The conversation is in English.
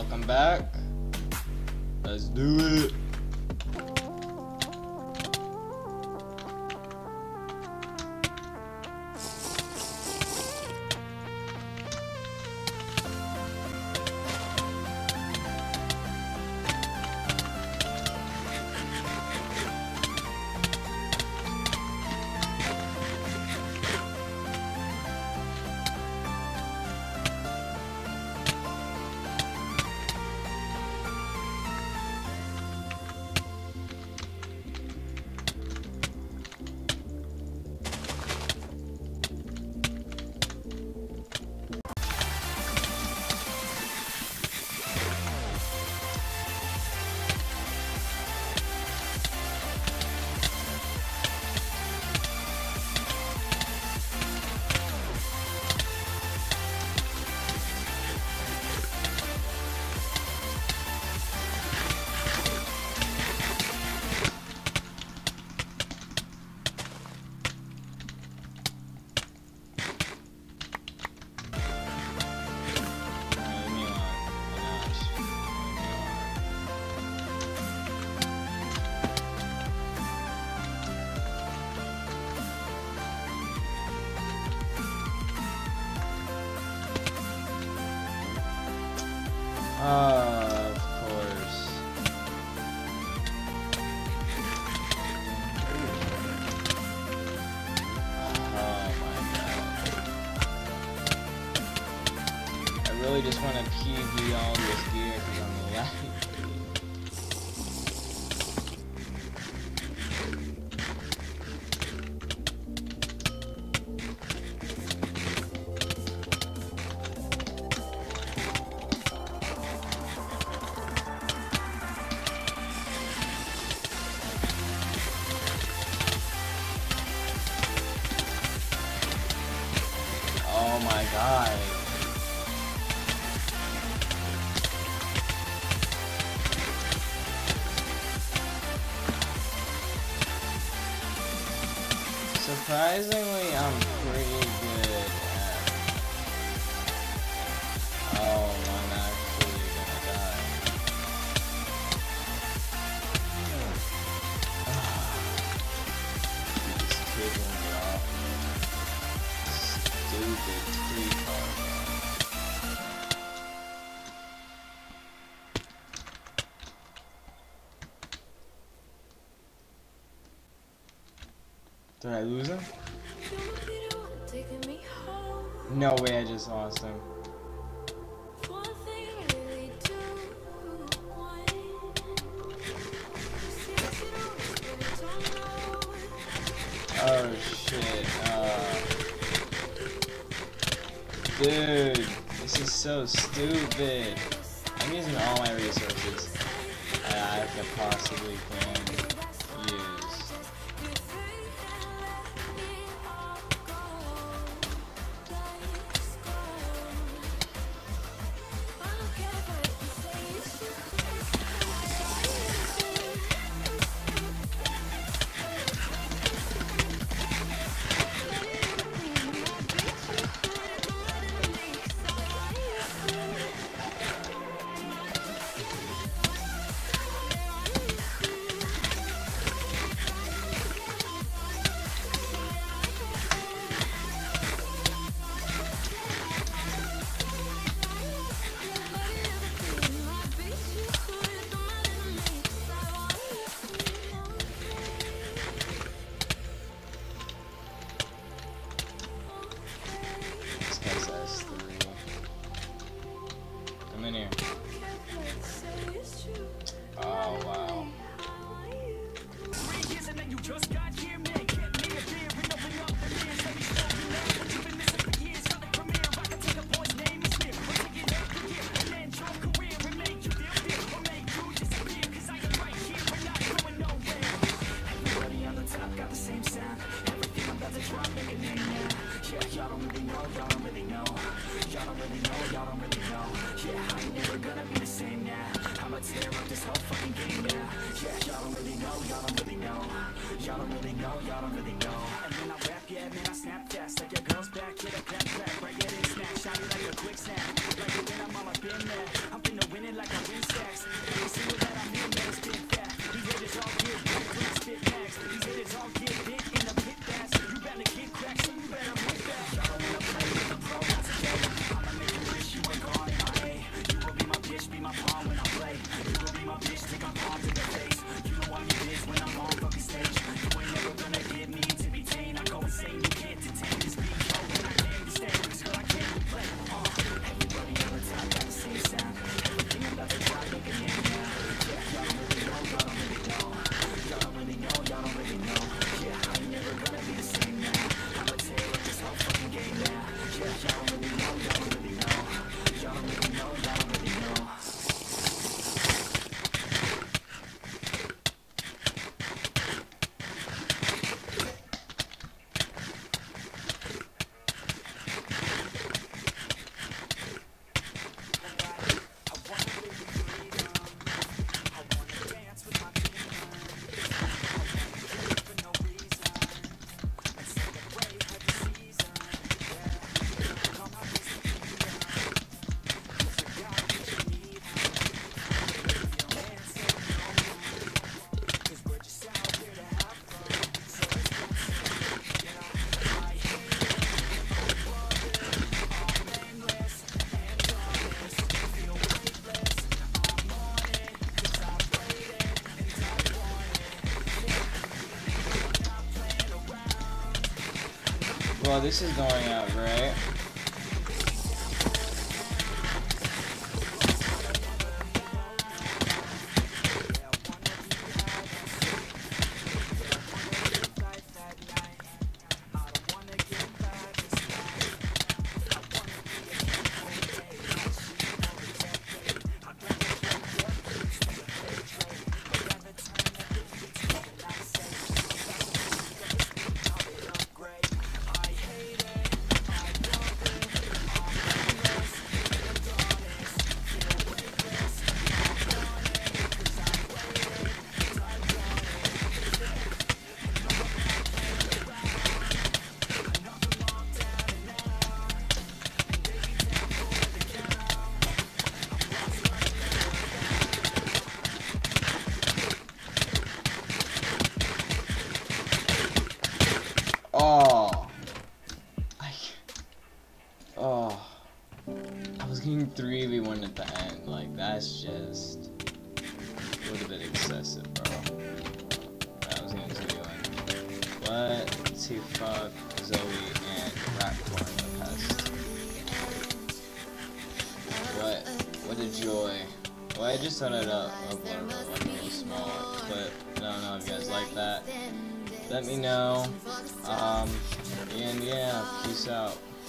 Welcome back. Let's do it. Of course. Oh my god. I really just want to PV all this gear because I'm lagging. Oh my god. Surprisingly, I'm pretty good at... Oh, I'm actually gonna die. He's kicking me off. Stupid retard. Did I lose him? No way, I just lost him. Oh shit, dude, this is so stupid. I'm using all my resources I could possibly can use. Come in here. Oh wow. well, this is going out great. Oh. Oh. I was getting 3v1 at the end. Like, that's just a little bit excessive, bro. I was getting 2v1. What? T-Fuck, Zoe, and Rapcorn in the past. What a joy. Well, I just set it up whatever, like a little small clip. I don't know if you guys like that. Let me know. And yeah, peace out.